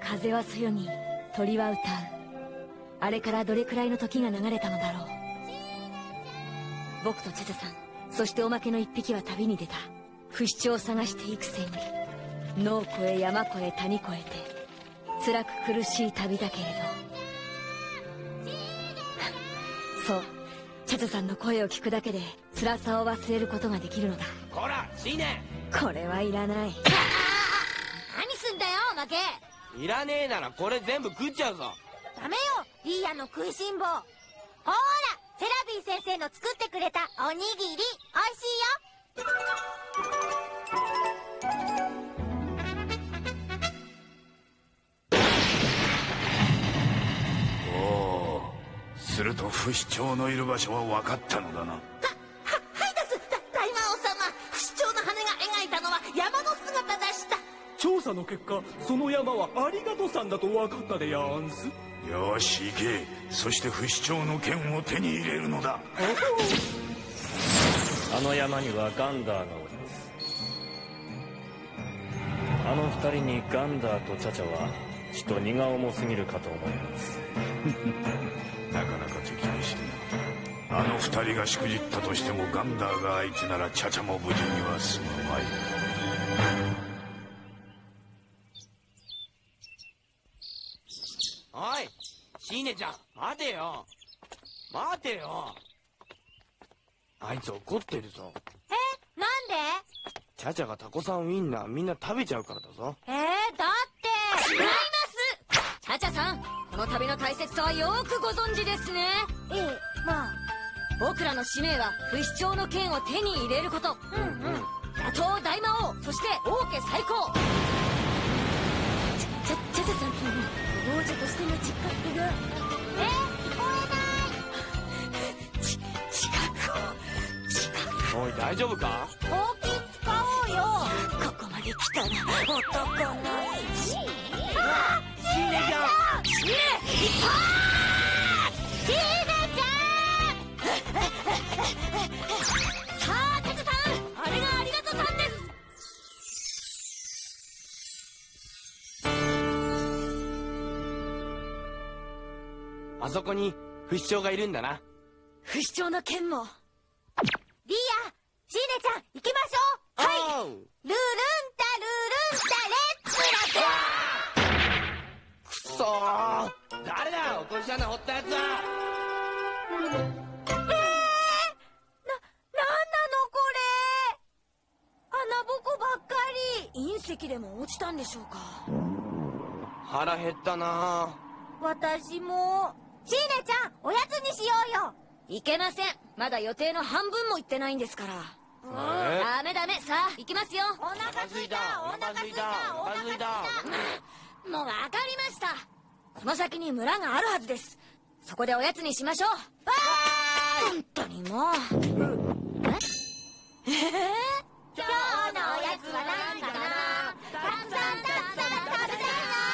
風はそよぎ、鳥は歌う。あれからどれくらいの時が流れたのだろう。僕とチャチャさん、そしておまけの一匹は旅に出た。不死鳥を探していくせに、野を越え山越え谷越えて、辛く苦しい旅だけれどそう、チャチャさんの声を聞くだけで辛さを忘れることができるのだ。 こらシーネ、 これはいらない。 何すんだよおまけ。 いらねえならこれ全部食っちゃうぞ。 ダメよリーヤの食いしん坊。ほらセラビー先生の作ってくれたおにぎり、おいしいよ。 すると不死鳥のいる場所は分かったのだな。 はいです大魔王様、不死鳥の羽が描いたのは山の姿でした。 調査の結果、その山はありがとさんだと分かったでやんす。 よし行け。そして不死鳥の剣を手に入れるのだ。 あの山にはガンダーがおります。あの二人にガンダーとチャチャはちと荷が重すぎるかと思います。 なかなか敵にしてな。あの二人がしくじったとしてもガンダーが相手ならチャチャも無事には済むまい。 おいシーネちゃん、待てよ待てよ。あいつ怒ってるぞ。 なんで？ チャチャがタコさんウインナーみんな食べちゃうからだぞ。 だって違います。チャチャさん、この旅の大切さはよくご存知ですね。 まあ僕らの使命は不死鳥の剣を手に入れること。打倒大魔王、そして王家最高。チャチャさんの王女としての自覚が聞こおい大丈夫か。 えない。ほうき使おうよ。 ここまで来たら男の意地。 シーネちゃん、 シーネ一発。 シーネちさあチャチャさん、あれがありがとさんです。 あそこに不死鳥がいるんだな。 不死鳥の剣も。 リーヤ、シーネちゃん行きましょう。はい。ルルンタルルンタレッツラくそー、誰だ落とし穴掘ったやつは。 なんなのこれ。穴ぼこばっかり。 隕石でも落ちたんでしょうか。 腹減ったな。 私も。シーネちゃんおやつにしようよ。 いけません。まだ予定の半分も行ってないんですから。ダメダメ。さあ行きますよ。 お腹すいたお腹すいたお腹すいた。 もうわかりました。この先に村があるはずです。そこでおやつにしましょう。本当にもう。 今日のおやつはなんかな。たくさんたくさん食べたいな。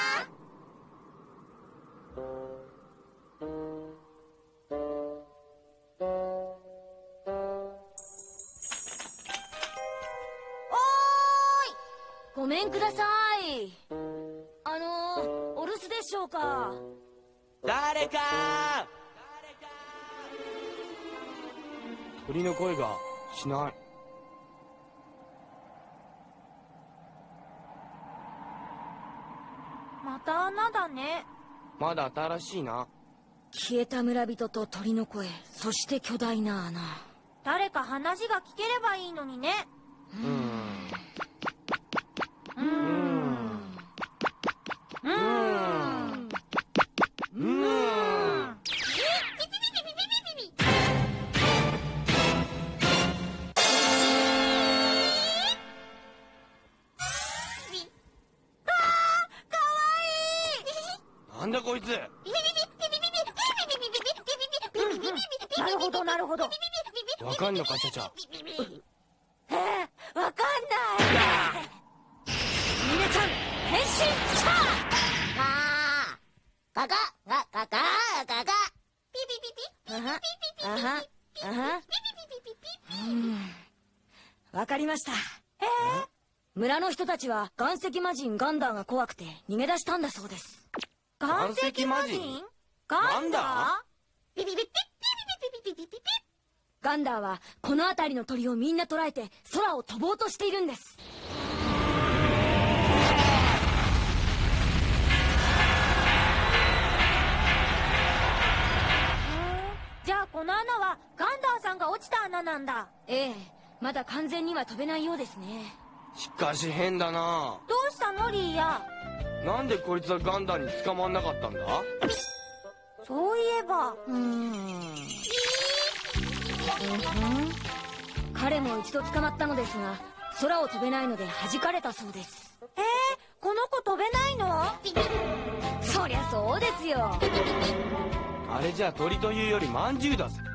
ごめんください。お留守でしょうか。 誰か鳥の声がしない。 また穴だね。 まだ新しいな。 消えた村人と鳥の声、そして巨大な穴。 誰か話が聞ければいいのにね。 なんだこいつ。 なるほどなるほど。 わかんのかチャチャ。 わかんない。 ミネちゃん変身した。 ガガガガガガガピピピピわかりました。村のの人たちは岩石魔人ガンダーが怖くて逃げ出したんだそうです。 岩石魔人？ガンダー？ピピピピピピピピピピピピ。 ガンダーはこの辺りの鳥をみんな捕らえて空を飛ぼうとしているんです。 じゃあこの穴はガンダーさんが落ちた穴なんだ。 ええ、まだ完全には飛べないようですね。 しかし変だな。 どうしたのリーヤ？ なんでこいつはガンダーに捕まんなかったんだ？ そういえば彼も一度捕まったのですが空を飛べないので弾かれたそうです。 この子飛べないの？ そりゃそうですよ。 あれじゃ鳥というよりまんじゅうだぜ。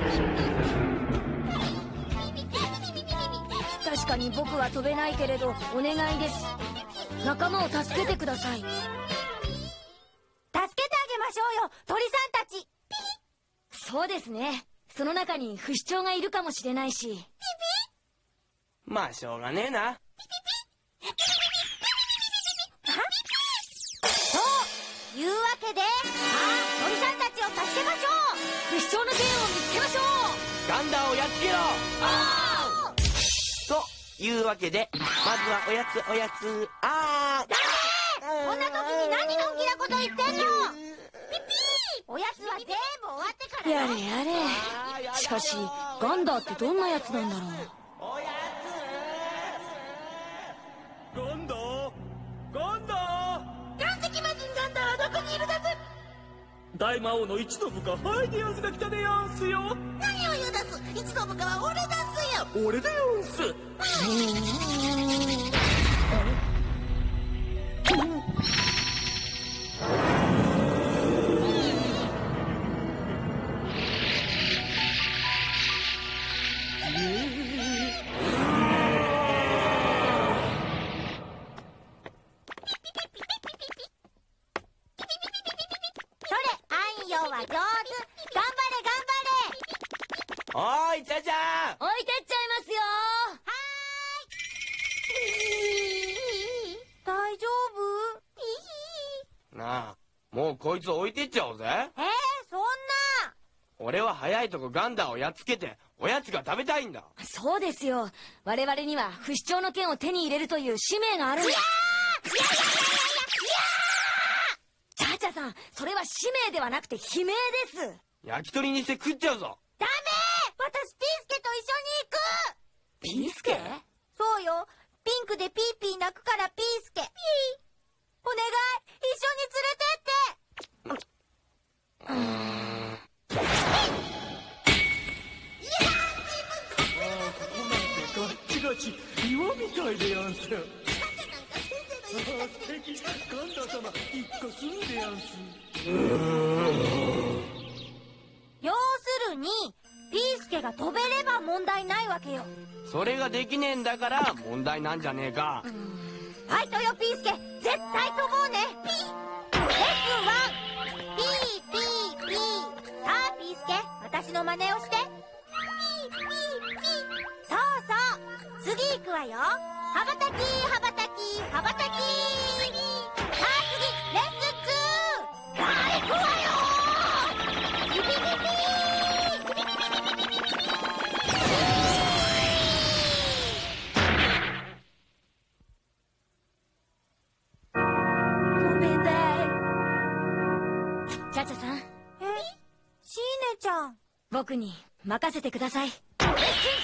確かに僕は飛べないけれどお願いです。仲間を助けてください。 助けてあげましょうよ鳥さんたち。 そうですね。その中に不死鳥がいるかもしれないし。 まあしょうがねえな。 というわけで鳥さんたちを助けましょう。 不死鳥の剣を見つけましょう。 ガンダーをやっつけろ。というわけでまずはおやつおやつ。 こんな時に何のんきなこと言ってんの。ピピー。おやつは全部終わってからやれやれ。しかしガンダーってどんなやつなんだろう。 おやガンダーガンダ岩石魔人ガンダーはどこにいるだぜ。 ー、大魔王の一の部下ハイディアンスが来たでやんすよ。 何を言うだす。一の部下は俺だすよ。 俺でやんす。 それあんよは上手。頑張れ頑張れ。 おいちゃちゃ置いてっちゃいますよ。 大丈夫？ なあもうこいつ置いてっちゃおうぜ。 そんな。 俺は早いとこガンダーをやっつけておやつが食べたいんだ。 そうですよ。我々には不死鳥の剣を手に入れるという使命があるんだ。チャーチャさん、それは使命ではなくて悲鳴です。 焼き鳥にして食っちゃうぞ。 ダメ。私ピースケと一緒に行く。 ピースケ？ そうよ。ピンクでピーピー泣くからピースケ。ピー。お願い、一緒に連れてって。 ガッチガチ岩みたいでやんす。素敵。ガンダー様一個住んでやんす。 要するにピースケが飛べれば問題ないわけよ。 それができねえんだから問題なんじゃねえか。 ファイトよピースケ、絶対飛ぼうね。ピー。レッスン1。ピーピーピー。さあピースケ、私の真似をして。ピーピーピー。そうそう、次行くわよ。羽ばたき羽ばたき羽ばたき。さあ次レッスン2。さあ行くわよ。ピピピピー。ピピピピピピピピピピ。 チャチャさん、 シーネちゃん。 僕に任せてください。 さあ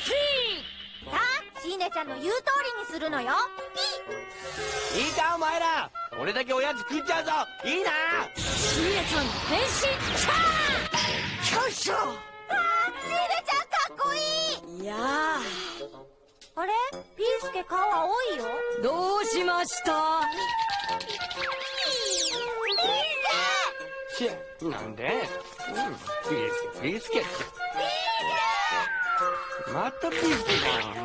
シーネちゃんの言う通りにするのよ。ピいいかお前ら、俺だけおやつ食っちゃうぞ。いいな。 シーネちゃん変身。キャー！よいしょ。 ー。シーネちゃんかっこいい。 いやあれ、ピースケ顔青いよ。 ー、どうしました？ なんで？ピースケピースケってまたピースケだ。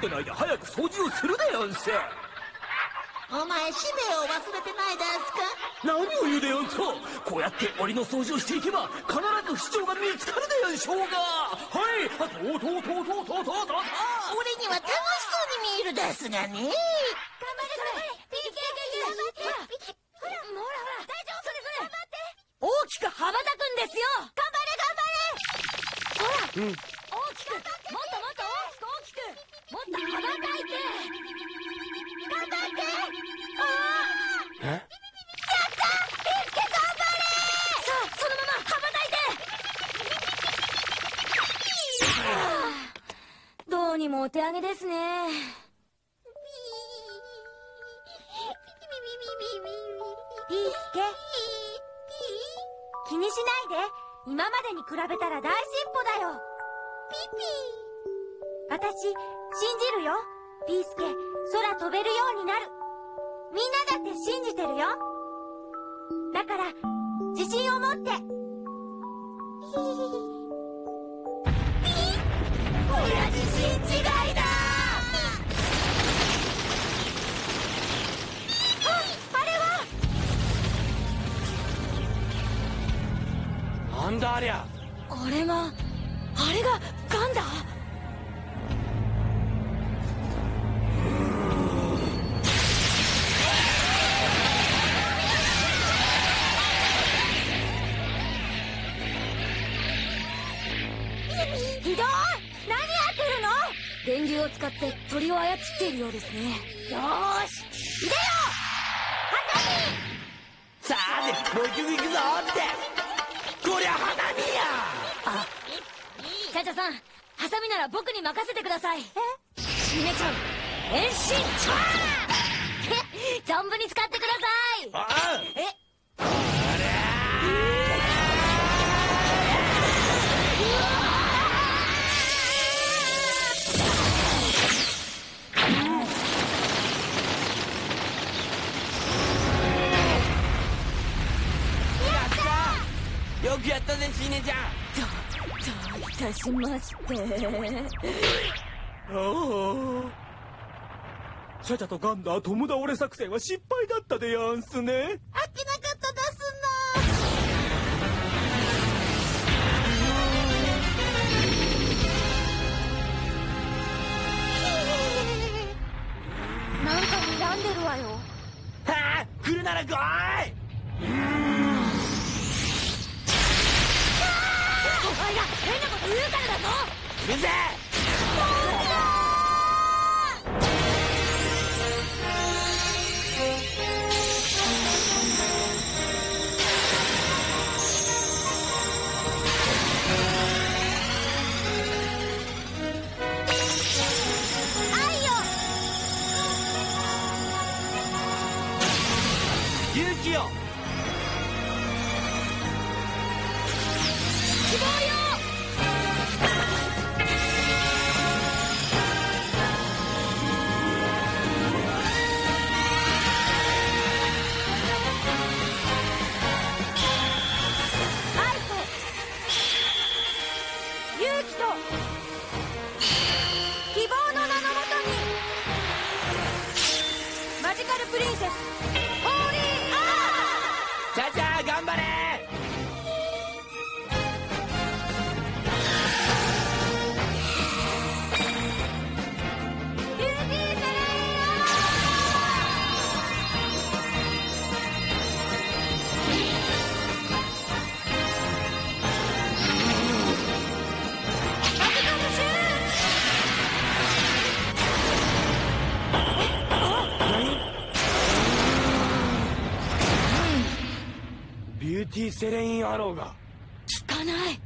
ってないで早く掃除をするでやんす。 お前使命を忘れてないですか？ 何を言うでやんすか。こうやって檻の掃除をしていけば必ず不死鳥が見つかるでやんしょうが。はい、とうとうとうとうとうとうとうとう。 俺には楽しそうに見えるですがね。頑張れ頑張れ。ピーケーが言う。ほらほら大丈夫。それ頑張って。 大きく羽ばたくんですよ。 頑張れ頑張れ。ほら。 大きく、もっともっと大きくもっと羽ばたいて。 頑張って。 え？ やったピースケ頑張れ。 さあそのまま羽ばたいて。どうにもお手上げですね。 ピースケ、気にしないで。今までに比べたら大進歩だよ。私信じるよ。ピースケ、空飛べるようになる。みんなだって信じてるよ。だから自信を持って。 こりゃ自信違いだ。 あれはなんだありゃ。 あれがガンダー。 ひどい。何やってるの？ 電流を使って鳥を操っているようですね。 よーし、入れよう。ハサミ。 さあでもう一曲行くぞって。こりゃ花見や。 あ、チャチャさん、ハサミなら僕に任せてください。シネちゃん変身チャー。存分に使ってください。 あよくやったぜシーネちゃん。 どういたしまして。 ああ、チャチャとガンダー共倒れ作戦は失敗だったでやんすね。 あっけなかったですなんか睨んでるわよ。 はあ、来るなら来い。 お前が変なこと言うからだぞ。 うるせえ。勇気よ。 希望よ。 愛と勇気と希望の名のもとに、マジカルプリンセスホーリーチャチャ頑張れ。 ビューティーセレイビューティーセレインアローが効かない。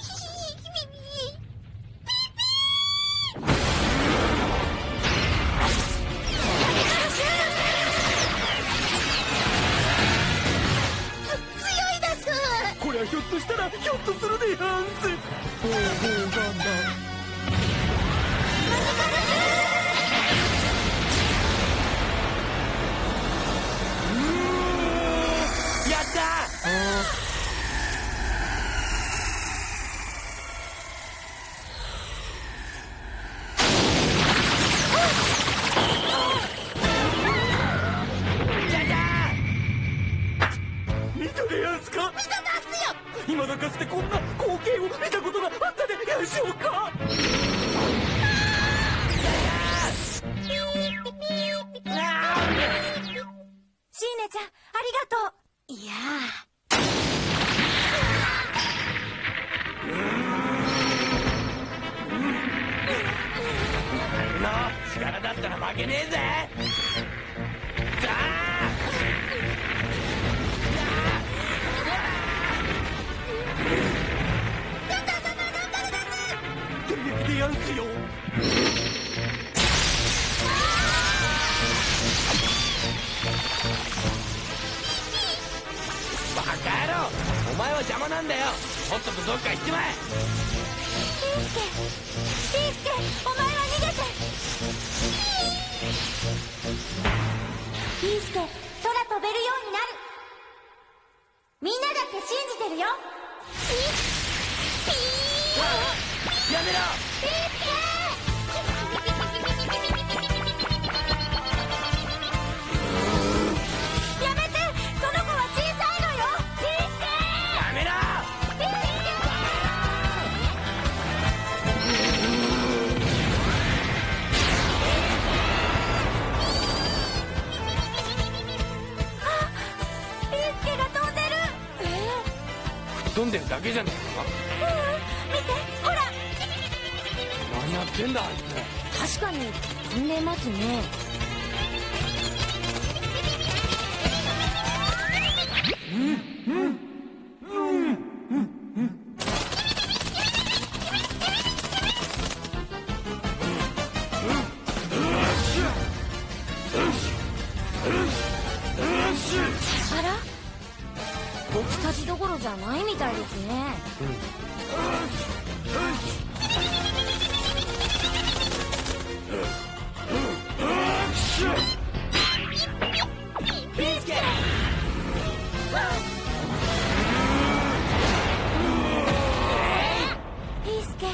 強いです。 こりゃひょっとしたらひょっとするでやんす。ほうほうガンダー。 やったー。 おちゃん、ありがとう。 いや力だったら負けねえぜ。でやんすよ。バカ野郎、お前は邪魔なんだよ。とっととどっか行っちまえ。 ピースケ、お前は逃げて。ピースケ、空飛べるようになる。みんなだって信じてるよ。 やめろ。 ピースケやめて、その子は小さいのよ。ピースケやめろ。 ピースケが飛んでる。 吹っ飛んでるだけじゃねえか。 見て、ほら。 何やってんだあいつ。 確かに飛んでますね。あら、僕たちどころじゃないみたいですね。 ピースケ。 ピースケ。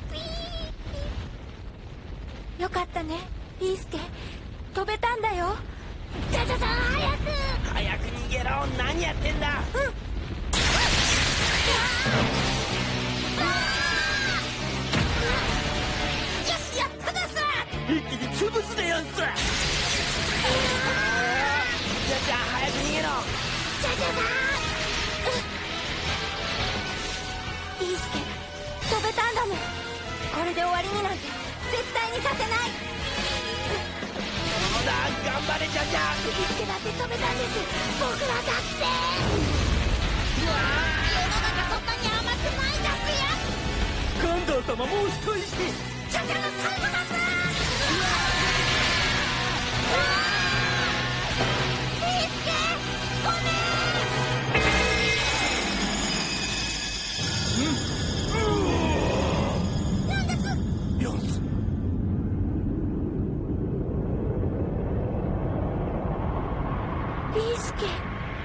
よかったね、ピースケ。飛べたんだよ。チャチャさん、早く。 早く逃げろ。何やってんだ。 よし、やったです。 一気に潰すでやんす。じゃあ早く逃げろ。 チャチャさん。ピースケ、飛べたんだもん。これで終わりになんて絶対にさせない。 そうだ、頑張れチャチャ。 ピースケだって飛べたんです。僕はだって。世の中そんなに甘くないですよ。 ガンダー様もう一息。 チャチャの最後だぜ。ピースケ、ごめん。 ヤンス。 ピースケ。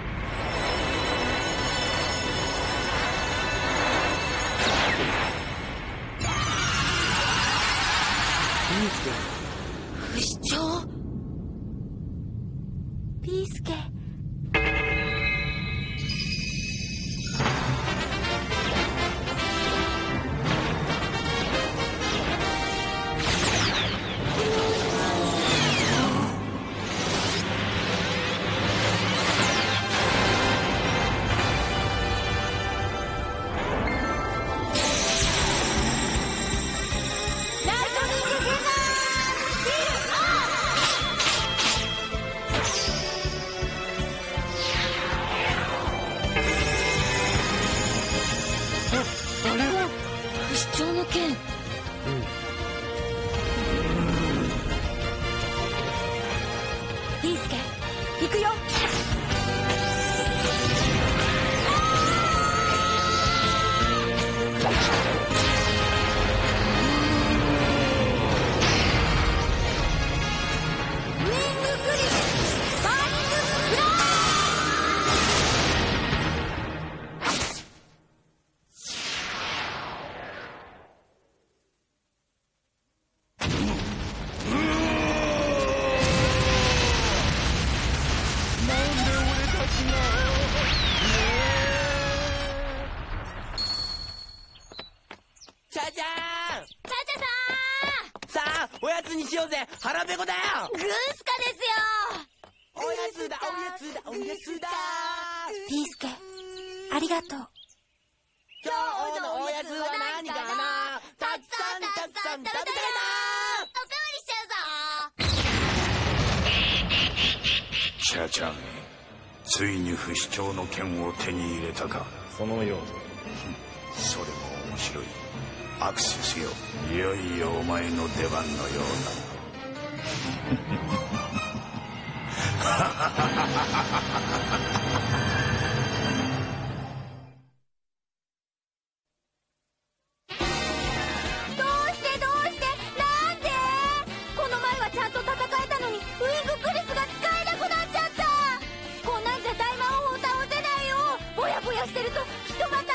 不死鳥。 ピースケ。 不死鳥の剣。 ピースケ、行くよ。ウィンググリフ、バーニングフロチャチャー。 チャチャささあおやつにしようぜ。腹ペコだよ。 ん、グースカですよ。 おやつだおやつだおやつだ。 ピースケ、ありがとう。 今日のおやつは何かな。たくさんたくさん食べたいな。 おかわりしちゃうぞ。 チャちゃん、ついに不死鳥の剣を手に入れたか。 そのようそれも面白い。アクセスよ、いよいよお前の出番のようどうしてなんで。この前はちゃんと戦えたのにウィングクリスが使えなくなっちゃった。こんなんじゃ大魔王を倒せないよ。ぼやぼやしてるときっとまた